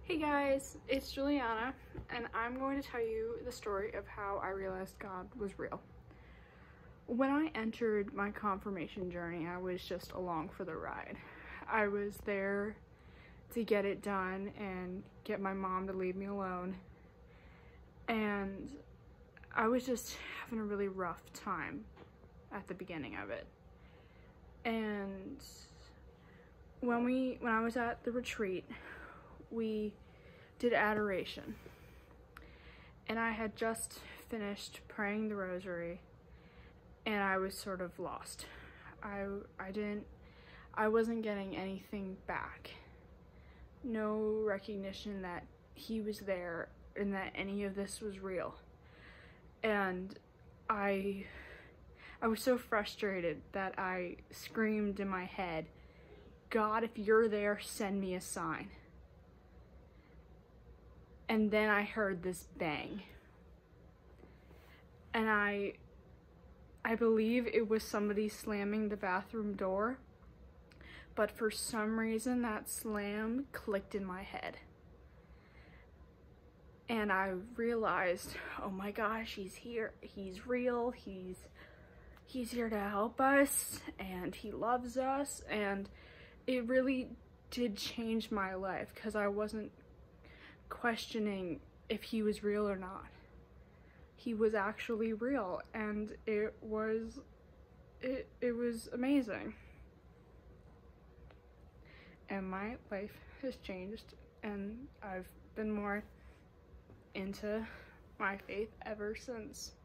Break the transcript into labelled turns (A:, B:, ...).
A: Hey guys, it's Juliana, and I'm going to tell you the story of how I realized God was real. When I entered my confirmation journey, I was just along for the ride. I was there to get it done and get my mom to leave me alone, and I was just having a really rough time at the beginning of it. And when I was at the retreat, we did adoration, and I had just finished praying the rosary, and I was sort of lost. I wasn't getting anything back. No recognition that he was there and that any of this was real. And I was so frustrated that I screamed in my head, "God, if you're there, send me a sign." And then I heard this bang. And I believe it was somebody slamming the bathroom door, but for some reason that slam clicked in my head. And I realized, oh my gosh, he's here, he's real, he's here to help us, and he loves us. And it really did change my life, because I wasn't questioning if he was real or not. He was actually real, and it was amazing. And my life has changed, and I've been more into my faith ever since.